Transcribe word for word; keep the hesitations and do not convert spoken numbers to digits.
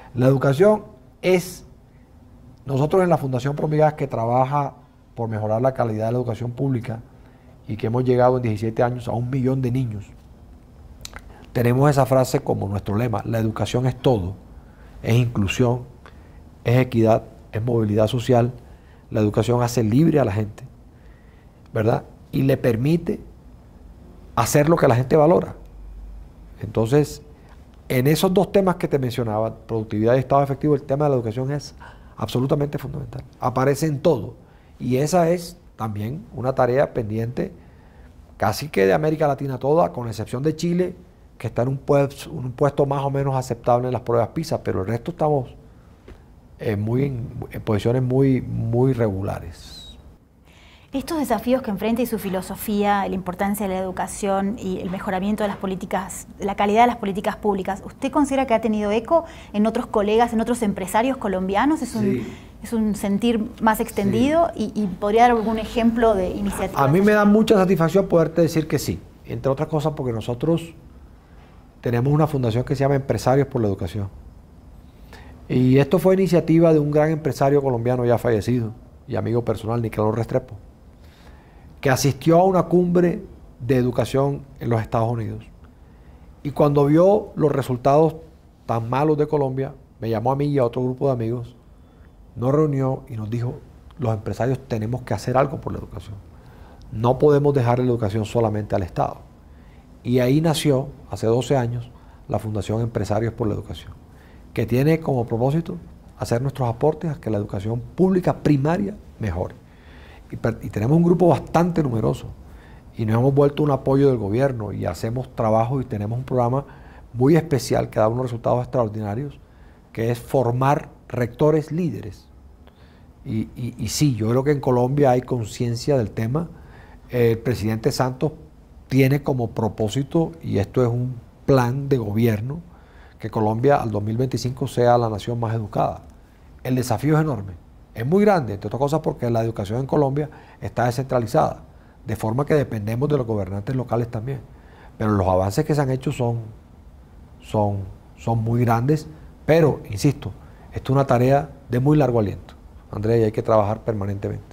La educación es, nosotros en la Fundación Promigas, que trabaja por mejorar la calidad de la educación pública y que hemos llegado en diecisiete años a un millón de niños, tenemos esa frase como nuestro lema: la educación es todo, es inclusión, es equidad, es movilidad social. La educación hace libre a la gente, ¿verdad? Y le permite hacer lo que la gente valora. Entonces, en esos dos temas que te mencionaba, productividad y estado efectivo, el tema de la educación es absolutamente fundamental. Aparece en todo. Y esa es también una tarea pendiente casi que de América Latina toda, con excepción de Chile, que está en un puesto, un puesto más o menos aceptable en las pruebas PISA, pero el resto estamos en, muy, en, en posiciones muy, muy regulares. Estos desafíos que enfrenta y su filosofía, la importancia de la educación y el mejoramiento de las políticas, la calidad de las políticas públicas, ¿usted considera que ha tenido eco en otros colegas, en otros empresarios colombianos? ¿Es un, sí. es un sentir más extendido? Sí. y, y podría dar algún ejemplo de iniciativa? A mí me da mucha satisfacción poderte decir que sí, entre otras cosas porque nosotros tenemos una fundación que se llama Empresarios por la Educación. Y esto fue iniciativa de un gran empresario colombiano ya fallecido y amigo personal, Nicolás Restrepo, que asistió a una cumbre de educación en los Estados Unidos. Y cuando vio los resultados tan malos de Colombia, me llamó a mí y a otro grupo de amigos, nos reunió y nos dijo: los empresarios tenemos que hacer algo por la educación. No podemos dejar la educación solamente al Estado. Y ahí nació, hace doce años, la Fundación Empresarios por la Educación, que tiene como propósito hacer nuestros aportes a que la educación pública primaria mejore. Y, y tenemos un grupo bastante numeroso y nos hemos vuelto un apoyo del gobierno y hacemos trabajo y tenemos un programa muy especial que da unos resultados extraordinarios, que es formar rectores líderes. Y, y, y sí, yo creo que en Colombia hay conciencia del tema. El presidente Santos tiene como propósito, y esto es un plan de gobierno, que Colombia al dos mil veinticinco sea la nación más educada. El desafío es enorme. Es muy grande, entre otras cosas porque la educación en Colombia está descentralizada, de forma que dependemos de los gobernantes locales también. Pero los avances que se han hecho son, son, son muy grandes, pero, insisto, esto es una tarea de muy largo aliento, Andrea, y hay que trabajar permanentemente.